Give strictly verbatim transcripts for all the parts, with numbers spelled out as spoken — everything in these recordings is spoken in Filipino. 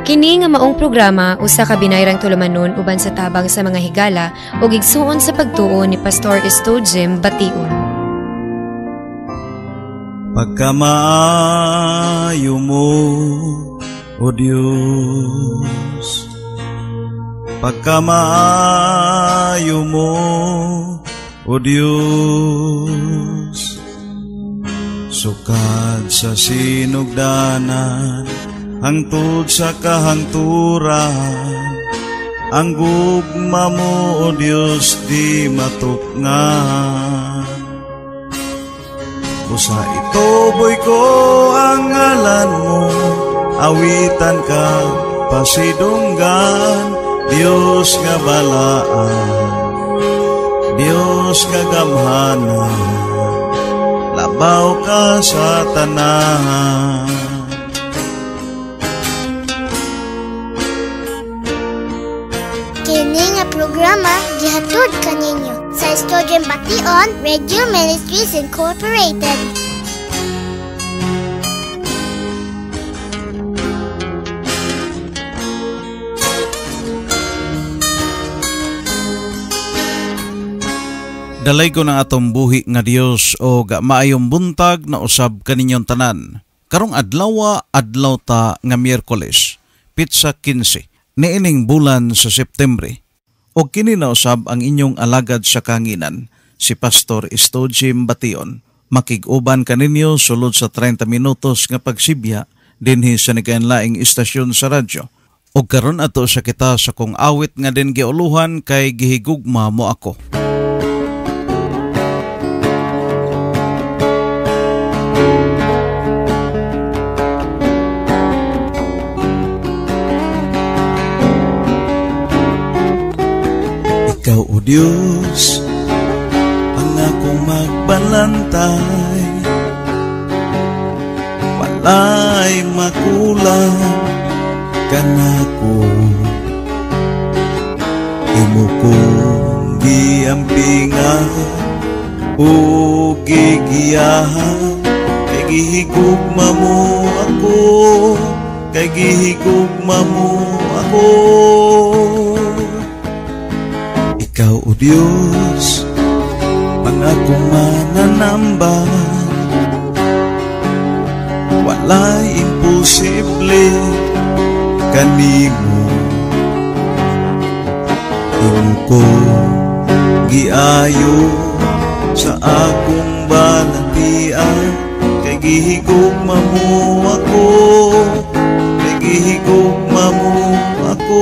Kini nga maong programa usa ka binayrang tulumanon uban sa tabang sa mga higala ug igsuon sa pagtuo ni Pastor Estojim Bation. Pagkamaayo mo, O Diyos, pagkamaayo mo, O Diyos, sukad sa sinugdanan, hangtod sa kahangturan, ang gugma mo, O Diyos, di matukngan. Busa ituboy ko ang ngalan mo, awitan ka pasidunggan, Diyos nga balaan, Diyos nga gamhanan, labaw ka sa tanan. Kini nga programa gihatod kaninyo sa Estojim Bation Radio Ministries Incorporated. Dalay ko ng atong buhi nga Dios o ga maayong buntag na usab kaninyong tanan. Karong adlaw adlaw ta nga Miyerkules, pitsa kinse, niining bulan sa Septembre. O kini na usab ang inyong alagad sa kanginan, si Pastor Estojim Bation. Makig-uban kaninyo sulod sa thirty minutos nga pagsibya dinhi sa nagainlaing istasyon sa radyo. O karon ato sa kita sa kung awit nga din giuluhan kay gihigugma mo ako. Ikaw, O Diyos, ang akong magbalantay, walay makulang kanako. Imo kong giampingan o gigiyahan, kay gihigugma mo ako, kay gihigugma mo ako. Ikaw, O Diyos, ang akong mananamba, walay imposible kanimo. Imo ko giayo sa akong balantian, kay gihigugma mo ako, kay gihigugma mo ako.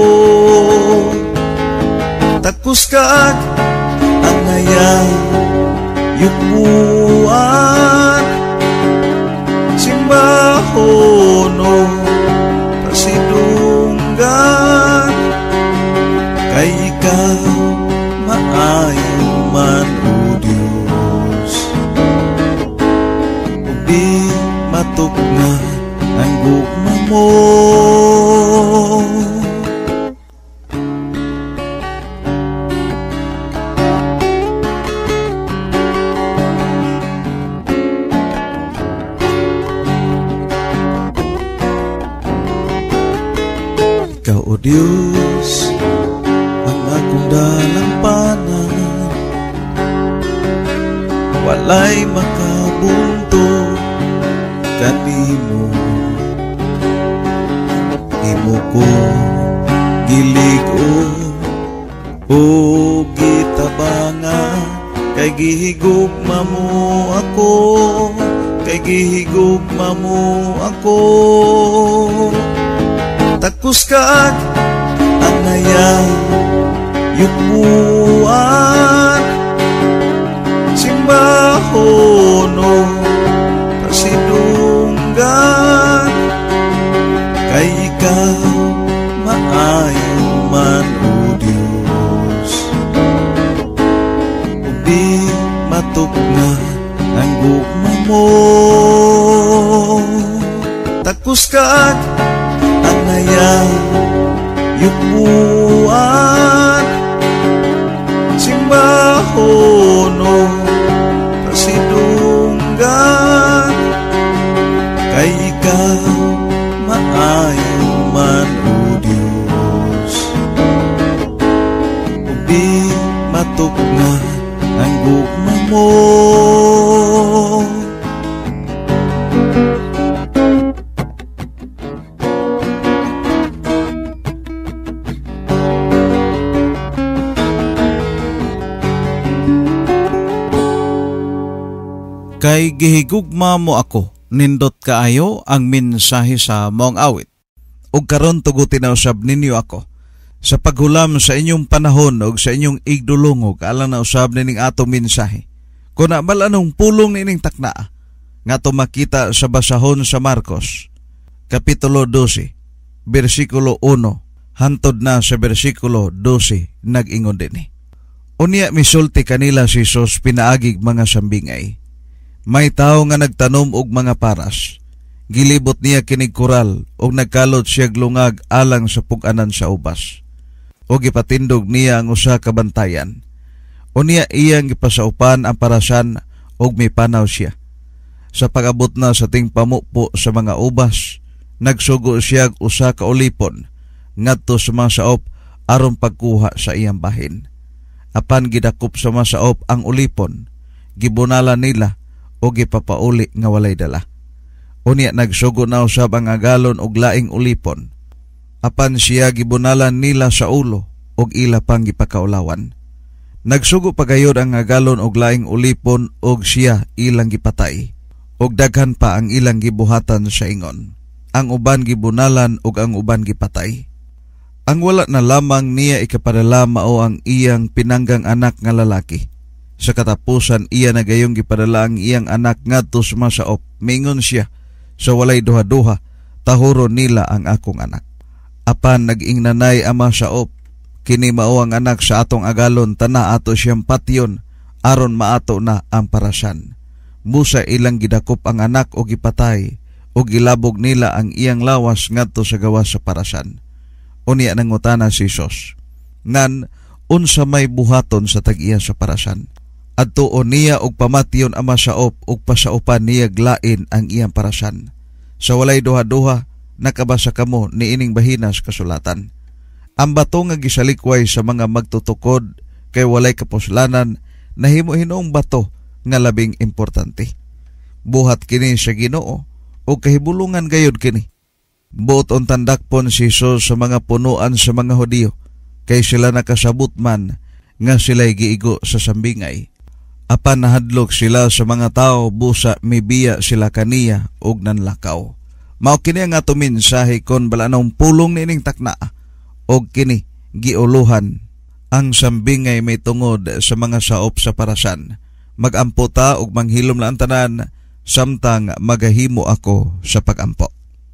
Takus kaag ang ngayon yupuan, simbahon o pasidunggan, kay ikaw maayo man, O Diyos, o di matukman ang gugma mo. Ikaw, O Diyos, ang akong dalampanan, walay makabunto kanimo. Imo ko gilig-o o gitabangan, kay gihigugma mo ako, kay gihigugma mo ako. Takus kaag ang ngayon yupuan, simbahon o pasidunggan, kay ikaw maayo man, O Diyos, o di matukman ang gugma mo. Takus kaag ang ngayon yupuan, simbahon o pasidunggan, kay ikaw maayo man. kay gihigugma mo ako, nindot kaayo ang mensahe sa maong awit. Ug karon tugutin na usab ninyo ako sa paghulam sa inyong panahon ug sa inyong igdulungog alang na usab nining atong mensahe. Kuna malanong pulong nining takna nga to makita sa basahon sa Marcos kapitulo twelve bersikulo one hantod na sa bersikulo twelve nag-ingon dinhi. Unya misulti kanila si Jesus pinaagig mga sambingay. May tao nga nagtanom og mga paras. Gilibot niya kinig koral og nagkalot siya lungag alang sa pug-anan sa ubas. Og ipatindog niya ang usa ka bantayan. Unya iyang gipasaupan ang parasan og mipanaw siya. Sa pag-abot na sa ting pamupo sa mga ubas, nagsugo siya usa ka ulipon ngadto sa mga saop aron pagkuha sa iyang bahin. Apan gidakop sa mga saop ang ulipon, gibunala nila o gipapauli nga walay dala. Unya nagsugo na usab ang agalon og laing ulipon. Apan siya gibunalan nila sa ulo og ila pang gipakaulawan. Nagsugo pagayod ang agalon og laing ulipon og siya ilang gipatay. Og daghan pa ang ilang gibuhatan sa ingon. Ang uban gibunalan og ang uban gipatay. Ang wala na lamang niya ikapadala mao ang iyang pinanggang anak nga lalaki. Sa katapusan iya na gayong gipadala ang iyang anak ngadto sa mga saop. Mingon siya, sa walay duha-duha, tahuro nila ang akong anak. Apan nag-ing nanay ang mga saop, kini mao ang anak sa atong agalon, tana ato siyang patyon, aron maato na ang parasan. Musa ilang gidakop ang anak o gipatay, o gilabog nila ang iyang lawas ngadto sa gawas sa parasan. Unya nangutana si Jesus, ngan unsa may buhaton sa tag-iya sa parasan. Adtuon niya og pamatyon ang masaop ug pasaupan niya glain ang iyang parasan. Sa walay duha-duha nakabasa kamo niining bahinas kasulatan. Ang bato nga gisalikway sa mga magtutukod kay walay kapuslanan nahimo hinuong bato nga labing importante. Buhat kini sa Ginoo o kahibulungan gayud kini. Buot on tandakpon si Jesus sa mga punuan sa mga Hudiyo kay sila nakasabot man nga sila'y giigo sa sambingay. Apan nahadlok sila sa mga tao busa mibiya sila kaniya og nanlakaw. Mao kini ang ato mensahe kon balanong pulong nining takna og kini giuluhan ang sambingay may tungod sa mga saop sa parasan. Magampo ta og manghilom lang tanan samtang magahimo ako sa pagampo.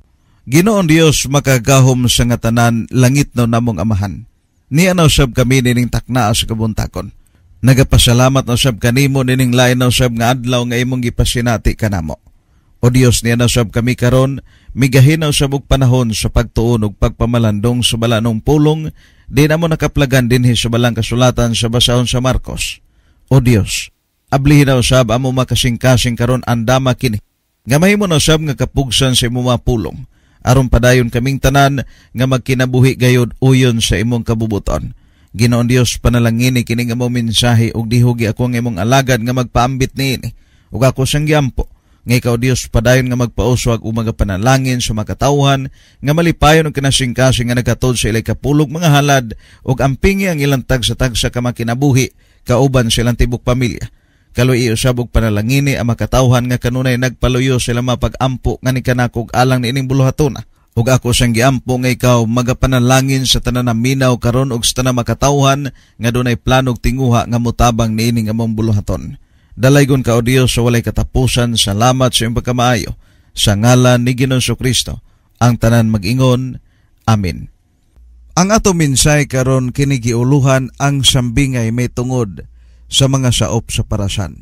Ginoon Dios makagahom sa nga tanan langit no namong amahan. Niya na usab kami nining takna sa kabuntakon. Nagapasalamat na usab kanimo nining lain na usab nga adlaw nga imong gipasinati kanamo. O Dios, niya na usab kami karon migahin na usab og panahon sa pagtuon og pagpamalandong sa balanong pulong di na mo nakaplagan dinhi sa balang kasulatan sa basahon sa Marcos. O Dios, ablihin na usab amo makasing-kasing karon andama kini. Gamay mo na usab nga kapugsan sa imong mga pulong. Aron padayon kaming tanan nga magkinabuhi gayud uyon sa imong kabubuton. Ginoon Dios, panalangini kini nga mo mensahe ug dihugi ako nga imong alagad nga magpaambit niini. Ug ako sang giampo nga ikaw Dios padayon nga magpauswag ug mga panalangin sa makatawhan nga malipayon og kinasing-kasing nga nagatod sa ilay kapulog mga halad ug ampingi ang ilang tagsa-tagsa ka makinabuhi kauban silang tibok pamilya. Kaloy iusab og panalangini ang makatawhan nga kanunay nagpaluyo sila mapag-ampo nga ni kanakog alang niining buluhatuna. Ug ako sang giampo nga ikaw magapanalangin sa tanan minaw karon og sa tanan makatawhan nga dunay plano og tinguha nga motabang niining among buluhaton. Dalaygon ka o Dios sa walay katapusan. Salamat sa iyong pagkamaayo. Sa ngalan ni Ginoong Kristo ang tanan mag-ingon. Amen. Ang ato mensahe karon kini giuluhan ang sambingay may tungod sa mga saop sa parasan.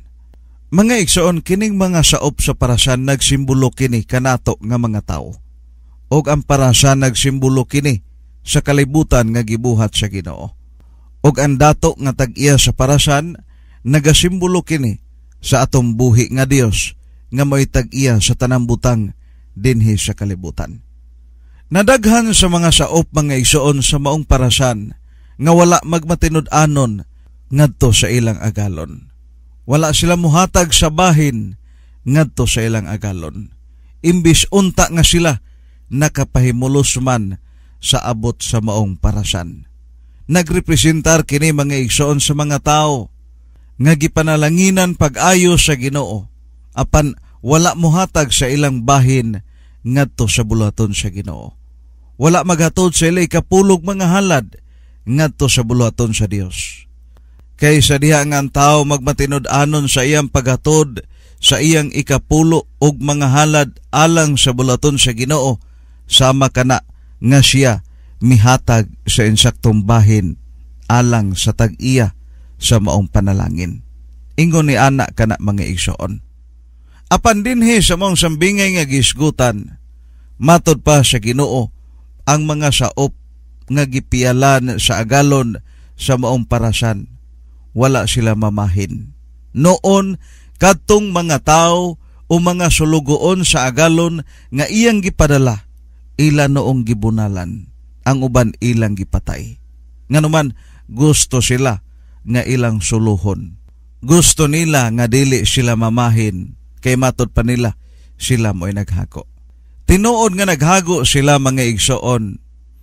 Mga igsoon, kining mga saop sa parasan nagsimbolo kini kanato nga mga tao. Og ang parasan nagsimbolo kini sa kalibutan nga gibuhat sa Ginoo. Og ang dato nga tag-iya sa parasan nagasimbolo kini sa atong buhi nga Dios nga mo'y tag-iya sa tanang butang dinhi sa kalibutan. Nadaghan sa mga saop mga igsoon sa maong parasan nga wala magmatinud-anon ngadto sa ilang agalon. Wala sila muhatag sa bahin ngadto sa ilang agalon. Imbis unta nga sila nakapahimulos man sa abot sa maong parasan. Nagrepresentar kini mga igsoon sa mga tao nga gipanalanginan pag-ayo sa Ginoo apan wala mohatag sa ilang bahin ngadto sa bulaton sa Ginoo. Wala maghatod sa ilay kapulog mga halad ngadto sa bulaton sa Dios. Kay sa diha nga ang tao magmatinud-anon sa iyang paghatod sa iyang ikapulo og mga halad alang sa bulaton sa Ginoo, sama kana nga siya mihatag sa insaktong bahin alang sa tag-iya sa maong panalangin. Ingon ni ana kana mga igsoon. Apan dinhi sa maong sambingay nga gisgutan, matod pa sa Ginoo ang mga saop nga gipialan sa agalon sa maong parasan, wala sila mamahin. Noon kadtong mga tao o mga sulugoon sa agalon nga iyang gipadala, ila noong gibunalan, ang uban ilang gipatay. Nganuman gusto sila nga ilang suluhon. Gusto nila nga dili sila mamahin, kay matod pa nila sila mo'y naghago. Tinuod nga naghago sila mga igsoon,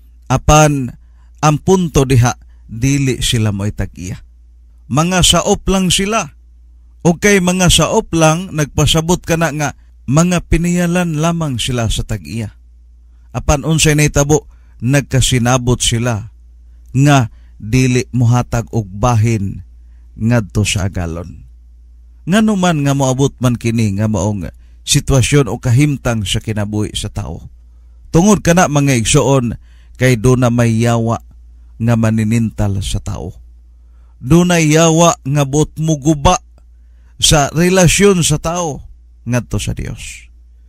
apan ang punto diha dili sila mo'y tag-iya. Mga saop lang sila. O kay mga saop lang nagpasabot ka na nga mga piniyalan lamang sila sa tag-iya. Apan unsay nahitabo, nagkasinabot sila nga dili mohatag og bahin ngadto sa agalon. Nganuman nga moabot man kini nga maong sitwasyon o kahimtang sa kinabuhi sa tao. Tungod kana mga igsoon, kay do na may yawa nga maninintal sa tao. Do na yawa nga buot muguba sa relasyon sa tao ngadto sa Dios.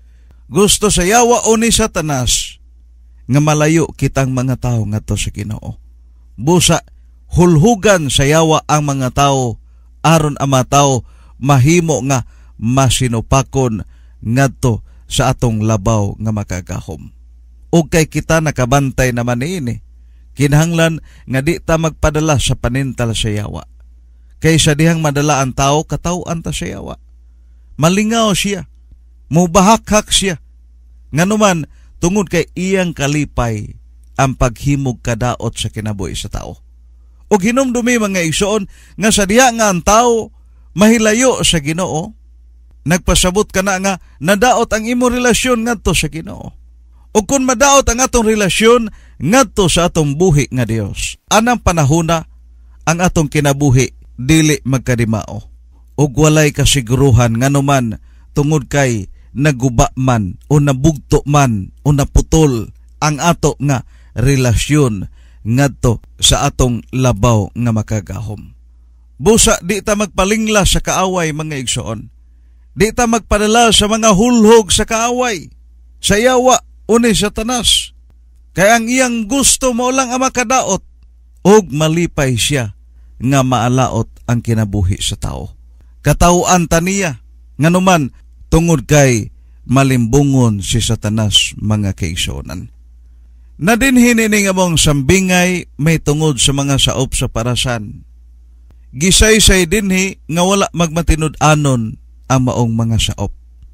Gusto sa yawa o ni Satanas nga malayo kitang mga tao ngadto sa Ginoo. Busa hulhugan sa yawa ang mga tao aron ang mga tao mahimo nga masinupakon ngadto sa atong labaw nga makagahom. O kay kita nakabantay naman niini, kinahanglan nga di ta magpadala sa panintal sa yawa. Kay sa dihang madala ang tao, katawaan ta sa yawa. Malingaw siya, mubahak-hak siya. Nganuman, tungod kay iyang kalipay ang paghimog kadaot sa kinabuhi sa tao. O hinumdumi mga igsoon nga sa diha nga ang tao mahilayo sa Ginoo, nagpasabot ka na nga nadaot ang imo relasyon ngadto sa Ginoo. O kung madaot ang atong relasyon ngadto sa atong buhi nga Dios, anang panahona ang atong kinabuhi dili magkadimao. Og walay kasiguruhan nganuman tungod kay naguba man o nabugto man o naputol ang ato nga relasyon ngadto sa atong labaw nga makagahom. Busa di ta magpalingla sa kaaway mga igsoon. Di ta magpadala sa mga hulhog sa kaaway, sa yawa o ni Satanas. Kaya ang iyang gusto mo lang ang makadaot og malipay siya nga maalaot ang kinabuhi sa tao. Katawaan taniya nganuman tungod kay malimbungon si Satanas mga kaigsoonan. Na dinhi ni nga mong sambingay may tungod sa mga saop sa parasan. Gisay-say dinhi nga wala magmatinud-anon ang maong mga saop.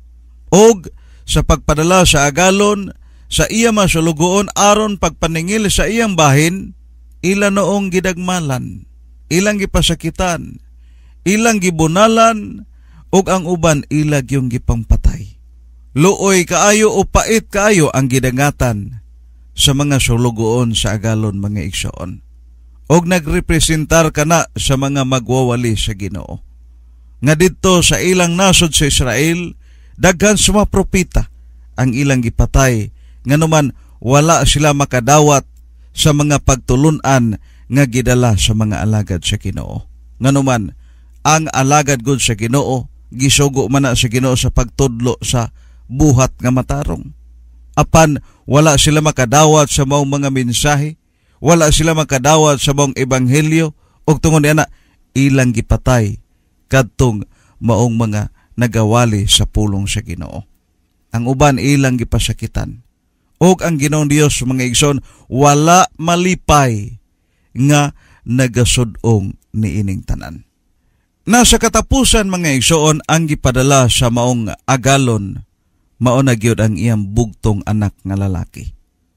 Og sa pagpadala sa agalon sa iya masulugoon aron pagpaningil sa iyang bahin, ila noong gidagmalan, ilang gipasakitan, ilang gibunalan, ug ang uban ilag yung gipangpatay. Luoy kaayo o pait kaayo ang gidangatan sa mga sulugoon sa agalon mga igsoon. Og nagrepresentar kana sa mga magwawali sa Ginoo. Nga dito sa ilang nasod sa Israel, daghan sa mga propita ang ilang gipatay, nganuman wala sila makadawat sa mga pagtulunan nga gidala sa mga alagad sa Ginoo. Nganuman ang alagad gud sa Ginoo gisugo man na sa Ginoo sa pagtudlo sa buhat nga matarong. Apan wala sila makadawat sa maong mga mensahe, wala sila makadawat sa maong ebanghelyo, ug tungod niana ilang gipatay kadtong maong mga nagawali sa pulong sa Ginoo. Ang uban ilang gipasakitan. Og ang Ginoong Dios mga igsoon wala malipay nga nagasudong niining tanan. Nasa katapusan mga igsoon ang gipadala sa maong agalon, mao na gyud ang iyang bugtong anak nga lalaki.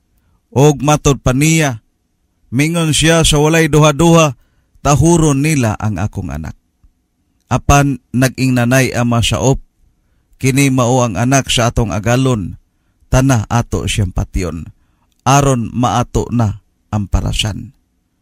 Og matod pa niya, mingon siya sa walay duha-duha, tahuron nila ang akong anak. Apan naging nanay ama saop, kini mao ang anak sa atong agalon, tana ato siyang patyon, aron maato na ang parasan.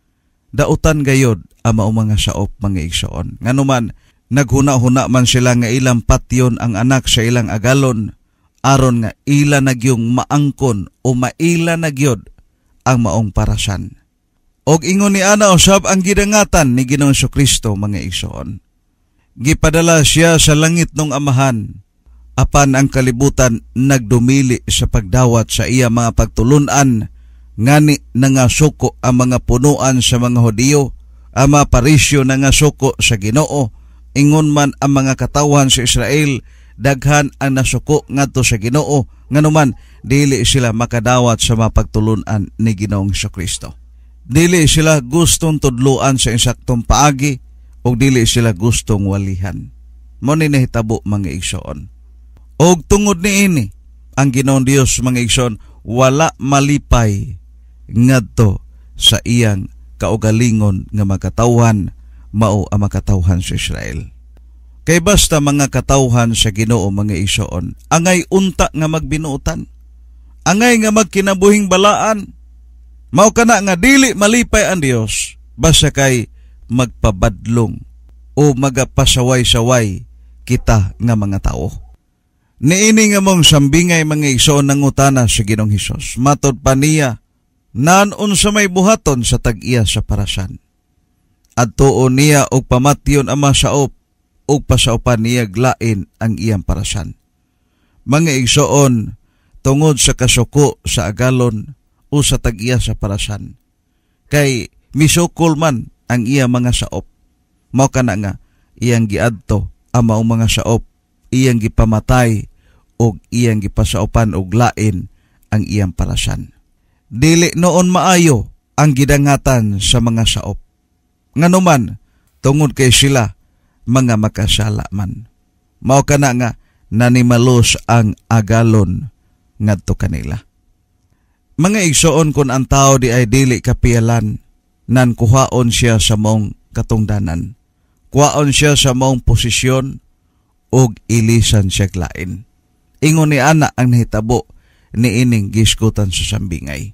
Dautan gayod ang mao mga saop mga igsoon. Nganuman, naghuna-huna man sila nga ilang patyon ang anak sa ilang agalon, aron nga ila nagyong maangkon o maila nagyod ang maong parasan. Og ingon ni ana usab ang gidangatan ni Ginoong Jesu-Kristo mga igsoon. Gipadala siya sa langit ng amahan, apan ang kalibutan nagdumili sa pagdawat sa iya mga pagtulunan, ngani nangasuko ang mga punuan sa mga Hudiyo, ang mga parisyo nangasuko sa Ginoo, ingon man ang mga katawan sa Israel, daghan ang nasuko ngadto sa Ginoo, nganuman dili sila makadawat sa mga pagtulunan ni Ginoong Jesu-Kristo. Dili sila gustong tudluan sa insaktong paagi, o dili sila gustong walihan. Mo ni nahitabo mga igsoon. Og tungod ni ini, ang Ginoong Dios mga igsoon, wala malipay ngadto sa iyang kaugalingon nga makatawhan, mao ang makatawhan sa Israel. Kay basta mga katawhan sa Ginoo mga igsoon, angay unta nga magbinuotan, angay nga magkinabuhing balaan, mao kana nga dili malipay ang Dios, basta kay magpabadlong o magapasaway-saway kita nga mga tao. Niini nga mong sambingay mga igsoon ng utana sa Ginoong Hesus, matod pa niya, nanon sa may buhaton sa tag-iya sa parasan. At tuon niya og pamatyon ang masaop, og pasaopan niya glain ang iyang parasan. Mga igsoon, tungod sa kasuko sa agalon o sa tag-iya sa parasan, kay misukol man ang iya mga saop, mao kana nga iyang giadto ang maong mga saop, iyang gipamatay og iyang gipasaopan og lain ang iyang parasan. Dili noon maayo ang gidangatan sa mga saop, nganuman tungod kay sila mga makasala man, mao kana nga nanimalos ang agalon ngadto kanila. Mga igsoon, kun ang tao di ay dili kapialan, nan kuhaon siya sa mong katungdanan, kuhaon siya sa mong posisyon, og ilisan siya lain. Ingon ni ana ang nahitabo ni ining giskutan sa sambingay,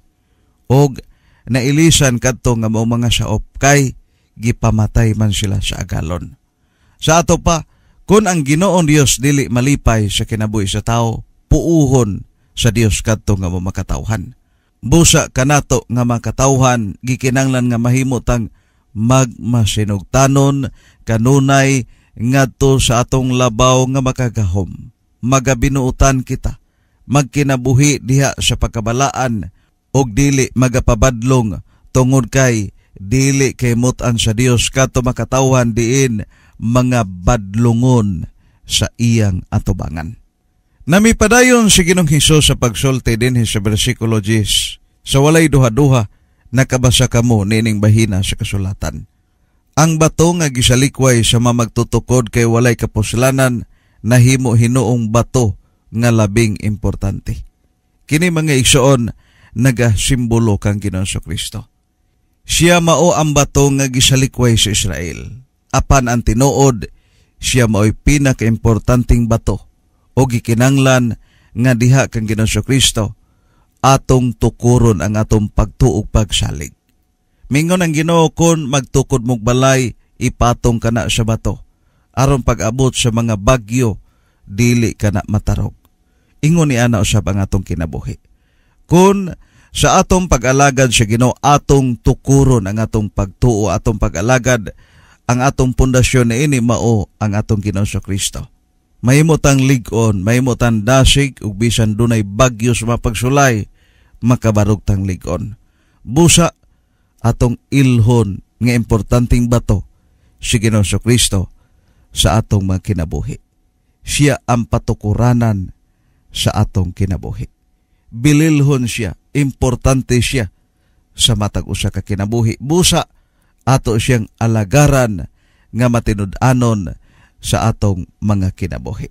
og nailisan kadto nga mao mga saop, kay gipamatay man sila sa agalon. Sa ato pa, kun ang Ginoong Dios dili malipay sa kinabuhi sa tao, puuhon sa Dios kadto nga mao makatawhan. Busa kanato nga makatawhan, gikinanglan nga mahimutang magmasinugtanon kanunay ngadto sa atong labaw nga makagahom. Magabinuutan kita, magkinabuhi diha sa pagkabalaan, og dili magapabadlong tungod kay dili kay mutan sa Dios kadto makatawhan diin mga badlungon sa iyang atubangan. Namipadayon si Ginoong Hesus sa pagsulti din sa bersikulo ten, sa walay duha-duha, nakabasa kamo nining bahina sa kasulatan. Ang bato nga gisalikway sa mamagtutukod kay walay kapuslanan, nahimo hinuong bato nga labing importante. Kini mga igsoon, nagasimbolo kang Ginoong Jesu-Kristo. Siya mao ang bato nga gisalikway sa Israel. Apan ang tinuod, siya mao'y pinaka-importanting bato, o gikinanglan nga diha kang Ginoong Jesu-Kristo atong tukuron ang atong pagtuog pagsalig. Mingon ang Ginoo, kon magtukod mong balay, ipatong kana sa bato, aron pag-abot sa mga bagyo, dili kana matarog. Ingon ni ana usab ang atong kinabuhi. Kun sa atong pag-alagad sa Ginoo, atong tukuron ang atong pagtuo, atong pag-alagad, ang atong pundasyon na ini mao ang atong Ginoong Jesu-Kristo. Mahimutang lig-on, mahimutang dasig, ug bisan dunay bagyo sa mapagsulay, makabarugtang lig-on. Busa atong ilhon nga importanteng bato si Ginoong Jesu-Kristo sa atong mga kinabuhi. Siya ang patukuranan sa atong kinabuhi. Bililhon siya, importante siya sa matag usa ka kinabuhi. Busa ato siyang alagaran nga matinud-anon sa atong mga kinabuhi.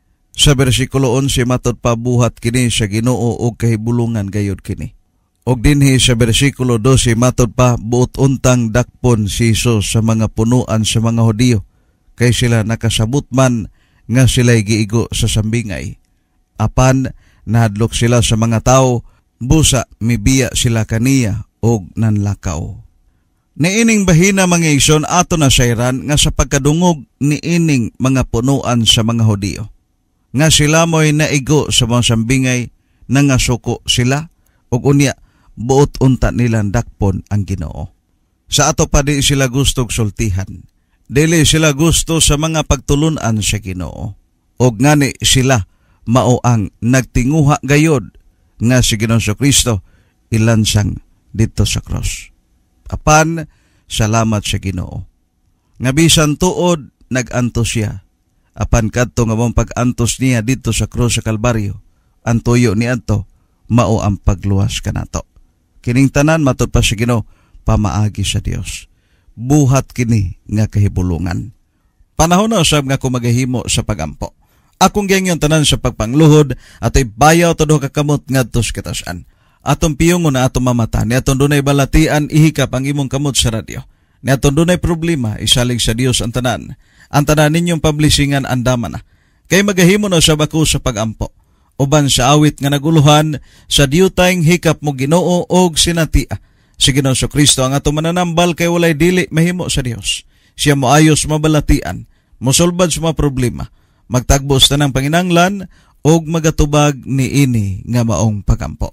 Sa bersikulo eleven matod pa, buhat kini sa Ginoo og kahibulungan gayud kini. Og dinhi sa bersikulo twelve matod pa, buot untang dakpon si Jesus sa mga punuan sa mga Hudiyo, kay sila nakasabot man nga sila'y giigo sa sambingay. Apan nahadlok sila sa mga tao, busa mibiya sila kaniya og nanlakaw. Niining bahina mga igsoon ato na sayran nga sa pagkadungog niining mga punuan sa mga Hudiyo. Nga sila mo'y naigo sa mga sambingay, nangasuko sila og unya buot unta nilang dakpon ang Ginoo. Sa ato pa di sila gustog sultihan. Dili sila gusto sa mga pagtulunan sa Ginoo. Og ngani sila mao ang nagtinguha gayod nga si Ginoong Kristo ilansang dito sa cross. Apan salamat sa Ginoo. Nga bisan tuod nag-antos siya. Apan kadto nga mong pag-antos niya dito sa cross sa Kalbaryo, ang tuyo ni adto mao ang pagluwas kanato. Kining tanan matud pa sa Ginoo pamaagi sa Dios. Buhat kini nga kahibulungan. Panahon na usab nga kumagahimo sa pagampo. Akong gayong tanan sa pagpangluhod at ibayaw todo kakamot ngadto sa katasan. Atong piyongon na atong mamata ni atong dunay balatian ihikap ang imong kamot sa radyo. Ni atong dunay problema isalig sa Dios ang tanan. Ang tanan ninyong publishingan andaman na. Kay magahimo na sa bako sa pagampo. Uban sa awit nga naguluhan sa diyutayng hikap mo Ginoo og sinatia. Si Ginoong Kristo ang ato mananambal kay walay dili mahimo sa Dios. Siya mo ayos mabalatian, mosulbad sa mga problema, magtagbo sa tanang panginanglan og magatubag ni ini nga maong pagampo.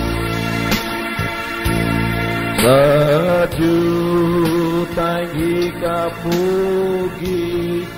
Sa diyutayng hikapugi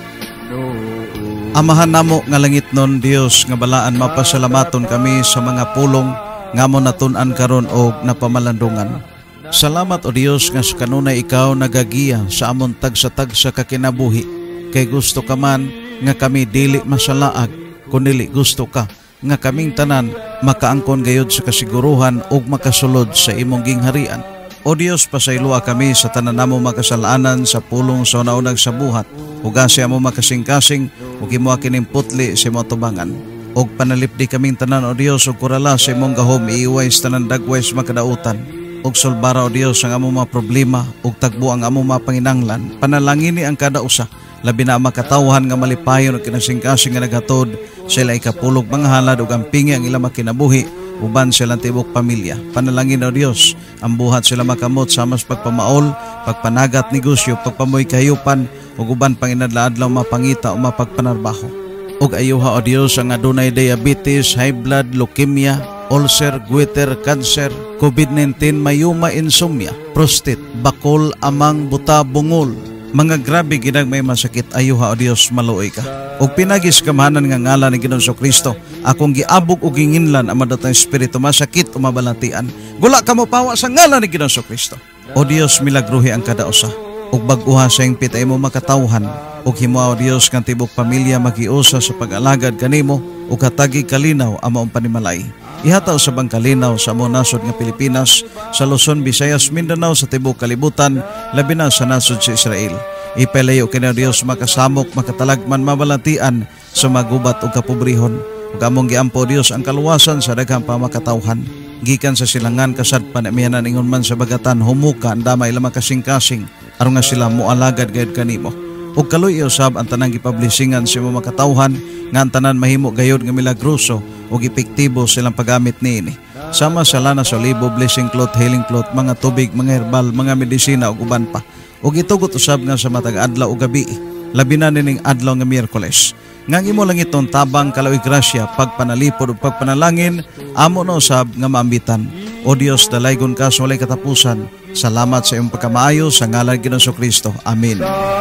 Amahan namo nga langit non Dios nga balaan mapasalamaton kami sa mga pulong nga mo natun-an karon og napamalandungan. Salamat o Dios nga sa kanunay ikaw nagagiya sa amon tagsa-tagsa ka kinabuhi. Kay gusto ka man nga kami dili masalaag, kunili gusto ka nga kaming tanan makaangkon gayod sa kasiguruhan ug makasulod sa imong gingharian. O Dios, pasaylua kami sa tanan namo makasalaanan sa pulong sa naunag sa buhat. Ugasi amo makasing-kasing ug imo kining putli sa imong tubangan. Og panalipdi kaming tanan o Dios ug kurala sa imong gahom iiway sa tanan dagways makadautan. Og solbara o Dios ang among mga problema ug tagbo ang among mga panginanglan. Panalangini ang kada usa labi na makatawhan nga malipayon ug kinasing-kasing nga naghatod sa ilay kapulog mga halad ug ang pingi ang ilang makinabuhi uban silang tibok pamilya. Panalangin o Dios ang buhat sila makamot sa mas pagpamaol, pagpanagat negosyo, pagpamoy kahayupan ug uban panginadlaadlaw mapangita o mapagpanarbaho. Ug ayuha o Dios ang adunay diabetes, high blood, leukemia, ulcer, goiter, cancer, COVID nineteen, mayuma, insomnia, prostate, bakol, amang, buta, bungol, mga grabe ginag may masakit, ayuha o Dios maluoy ka. Og pinagis kamahanan nga ngalan ni Ginoong Kristo, akong giabog og ginginlan ang madatang espiritu masakit o mabalatian. Gula ka mo pawa sa ngalan ni Ginoong Kristo. O Dios, milagruhi ang kada usa. Og bag-uha sa hingpit ay mo makatawhan. Og himuha o Dios kang tibok pamilya magiusa sa pag-alagad kanimo ug katagi kalinaw ang maong panimalay. Ihataw sa bang kalinaw sa among nasod nga Pilipinas, sa Luzon, Visayas, Mindanao, sa tibok kalibutan, labi na sa nasod sa Israel. Ipalayo kini Dios makasamok, makatalagman, mabalatian sa magubat ug kapobrehon. Ug among giampo Dios ang kaluwasan sa daghang pamakatawhan. Gikan sa silangan kasadpan amihanan ingon man sa bagatan humuka andama ila makasing-kasing aron nga sila moalagad gayud kanimo. Ug kaluy usab ang tanang gipublishingan sa imong makatawhan nga ang tanan mahimo gayud nga milagroso ug epektibo silang paggamit niini. Sama sa lana sa olibo, blessing cloth, healing cloth, mga tubig, mga herbal, mga medisina ug uban pa. Ug itugot usab nga sa matag adlaw ug gabi, labi na nining adlaw nga Miyerkules. Nga imo lang itong tabang kalaoy grasya, pagpanalipod ug pagpanalangin, amo na usab nga maambitan. O Dios, dalaygon ka sa walay katapusan. Salamat sa iyong pagkamaayo sa ngalan ni Ginoong Kristo. Amen.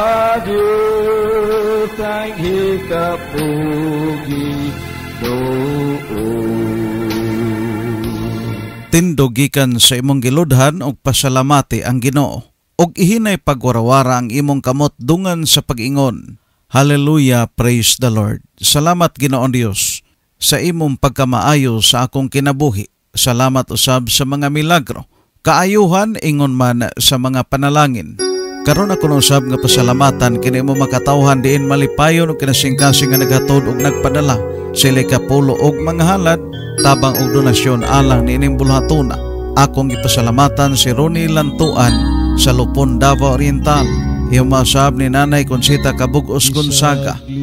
Tindogikan sa imong giludhan og pasalamati ang Ginoo. Og ihinay pagwarawara ang imong kamot dungan sa pag-ingon. Hallelujah, praise the Lord. Salamat Ginoong Dios sa imong pagkamaayo sa akong kinabuhi. Salamat usab sa mga milagro. Kaayuhan ingon man sa mga panalangin. Karon ako na usab nga pasalamatan kini mo makatawhan diin malipayon ug kinasing-kasing nga naghatod ug nagpadala sa ilay kapulo og mga halad tabang og donasyon alang niining bulhatuna. Akong gipasalamatan si Ronnie Lantuan sa Lupon, Davao Oriental. Iyong masab ni Nanay Consita Cabugos Gonzaga,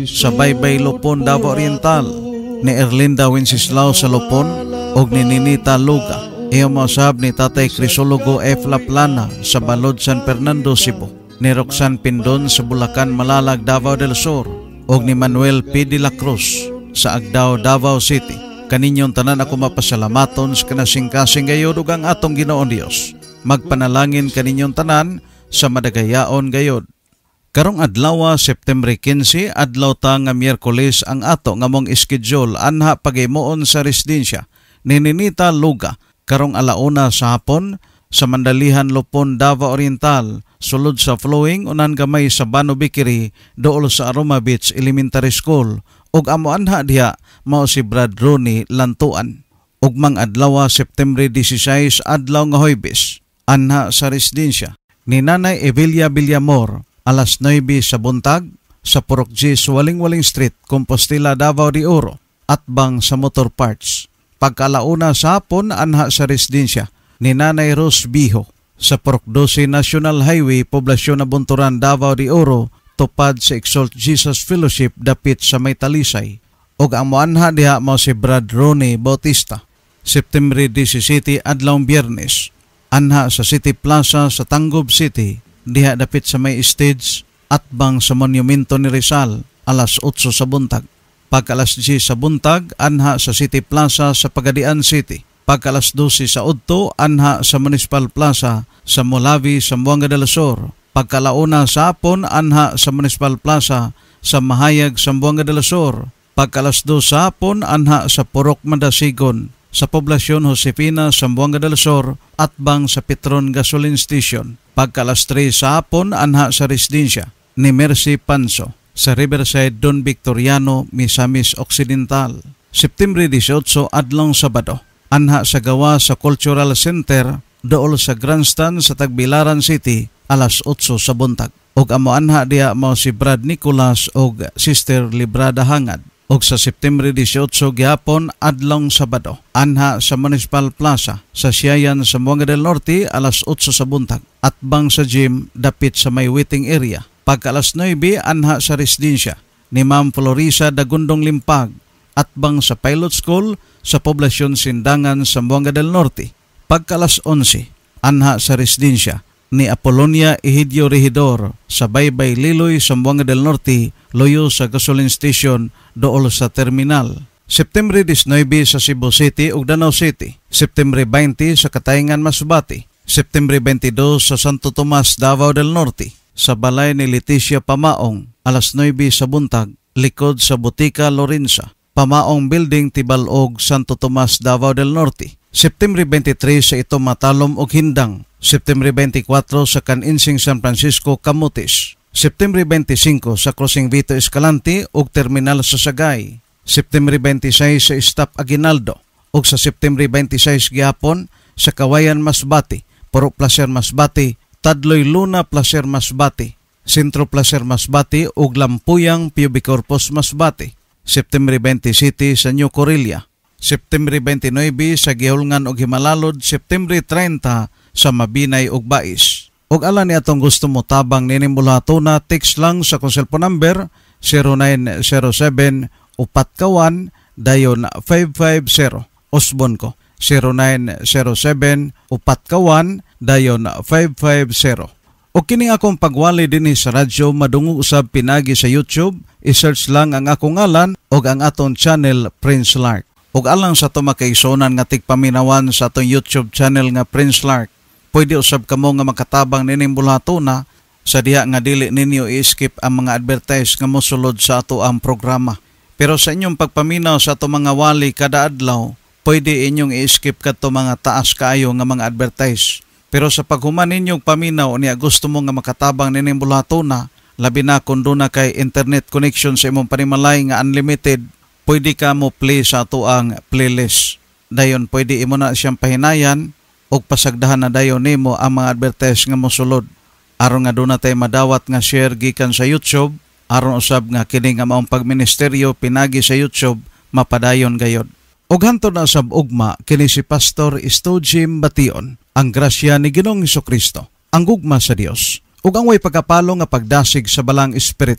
sa Baybay Lupon, Davao Oriental, ni Erlinda Wenceslao sa Lupon og ni Ninita Luga. Iyo mausab ni Tatay Crisologo F. Laplana sa Balod, San Fernando, Cebu, ni Roxanne Pindon sa Bulacan, Malalag, Davao del Sur, og ni Manuel P. de la Cruz sa Agdao, Davao City. Kaninyong tanan ako mapasalamaton sa kanasing-kasing gayod ug ang atong Ginoon Dios. Magpanalangin kaninyong tanan sa madagayaon gayod. Karong adlaw September quince, adlaw ta nga Miyerkules ang ato nga mong schedule anha paghimuon sa residensya ni Ninita Luga karong alauna sa hapon sa Mandalihan, Lupon, Davao Oriental, sulod sa flowing unan gamay sa Bano Bikiri, dool sa Aroma Beach Elementary School, ug amo anha diha mao si Brad Ronnie Lantuan. Ug mang adlaw September dieciséis, adlaw nga Huwebes, anha sa residensya ni Nanay Evelia Villamor, alas nuwebe sa buntag sa Purok G, Waling-Waling Street, Compostela, Davao de Oro, atbang sa motor parts. Pagkalauna sa hapon anha sa residensya ni Nanay Rose Biho sa Purok twelve National Highway, Poblasyon na Bunturan, Davao de Oro, tupad sa Exalt Jesus Fellowship dapit sa May Talisay. Og ang moanha diha mao si Brad Ronnie Bautista. September diecisiete, adlaw Biyernes, anha sa City Plaza sa Tangub City, diha dapit sa May Stage, atbang sa Monumento ni Rizal, alas otso sa buntag. Pag alas diyes sa buntag, anha sa City Plaza sa Pagadian City. Pag alas dose sa Udto, anha sa Municipal Plaza sa Molavi, Zamboanga del Sur. Pagkalauna sa hapon, anha sa Municipal Plaza sa Mahayag, Zamboanga del Sur. Pag alas dos sa hapon, anha sa Purok Mandasigon sa Poblasyon Josefina, Zamboanga del Sur, atbang sa Petron Gasoline Station. Pag alas tres sa hapon, anha sa residensya ni Mercy Panso sa Riverside, Don Victoriano, Misamis Occidental. September dieciocho, adlaw Sabado, anha sa gawa sa Cultural Center dool sa Grandstand sa Tagbilaran City, alas otso sa buntag. Og amo anha diha mao si Brad Nicolas og Sister Librada Hangad. Og sa September dieciocho gihapon, adlaw Sabado, anha sa Municipal Plaza sa Siayan, Zamboanga del Norte, alas otso sa buntag, atbang sa gym dapit sa may waiting area. Pagka alas nuwebe, anha sa residensya ni Ma'am Florisa Dagundong Limpag, atbang sa Pilot School sa Poblasyon Sindangan, Zamboanga del Norte. Pagka alas onse, anha sa residensya ni Apolonia Egidio Regidor sa Baybay Liloy, Zamboanga del Norte, loyo sa gasoline station dool sa terminal. September diecinueve sa Cebu City ug Danau City. September veinte sa Katayngan, Masbate. September veintidós sa Santo Tomas, Davao del Norte, sa balay ni Leticia Pamaong, alas nuwebe sa buntag, likod sa Butika Lorenza, Pamaong Building, Tibalog, Santo Tomas, Davao del Norte. September veintitres sa Ito Matalom ug Hindang. September veinticuatro sa Caninsing, San Francisco, Camotes. September veinticinco sa Crossing Vito Escalante ug Terminal sa Sagay. September veintiséis sa Stop Aguinaldo. Ug sa September veintiséis gihapon sa Kawayan, Masbate, Purok Placer, Masbate, Tadloy Luna Placer, Masbate, Sentro Placer, Masbate ug Lampuyang, Pubicorpus, Masbate. September veintisiete sa New Corilla. September veintinueve sa Gihulngan ug Himalalod. September treinta sa Mabinay ug Bais. Ug ala ni atong gusto mo tabang ninimulato na, text lang sa kong cellphone number zero nine zero seven upat kawan dayon five five zero. Osbon ko zero nine zero seven upat kawan dayon five five zero. O kini akong pagwali dinhi sa radyo madungog usab pinagi sa YouTube, i-search lang ang akong ngalan og ang aton channel Prince Lark. Ug alang sa to makaisonan nga tigpaminawan sa atong YouTube channel nga Prince Lark, pwede usab kamo nga makatabang nining bulatona sa diha nga dili ninyo i-skip ang mga advertise nga mosulod sa ato ang programa. Pero sa inyong pagpaminaw sa ato mga wali kada adlaw, pwede inyong i-skip kadto mga taas kaayo nga mga advertise. Pero sa paghuman ninyong paminaw niya gusto mo nga makatabang nining bulatona, labi na kung doon na kay internet connection sa imong panimalay nga unlimited, pwede ka mo play sa ato ang playlist. Dayon pwede imo na siyang pahinayan o pasagdahan na dayon nimo ang mga advertise nga mosulod. Aron nga doon na tayo madawat nga share gikan sa YouTube, aron usab nga kini nga maong pagministeryo pinagi sa YouTube mapadayon gayod. Ug hantod na sab ugma kini si Pastor Estudjim Bation. Ang grasya ni Ginoong Hesukristo, ang gugma sa Dios, ug ang way pagkapalo nga pagdasig sa balang espiritu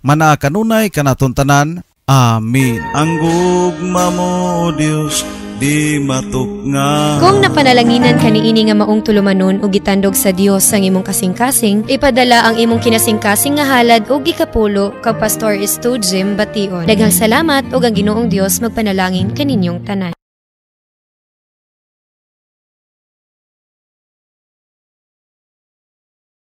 Mana kanunay kanaton tanan. Amen. Ang gugma mo, O Dios, di matuknga. Kung napanalanginan ka niini nga maong tulumanon o gitandog sa Dios ang imong kasing-kasing, ipadala ang imong kinasing-kasing nga halad o gikapulo kag Pastor Estudjem Bation. Daghang salamat ug ang Ginoong Dios magpanalangin kaninyong tanan.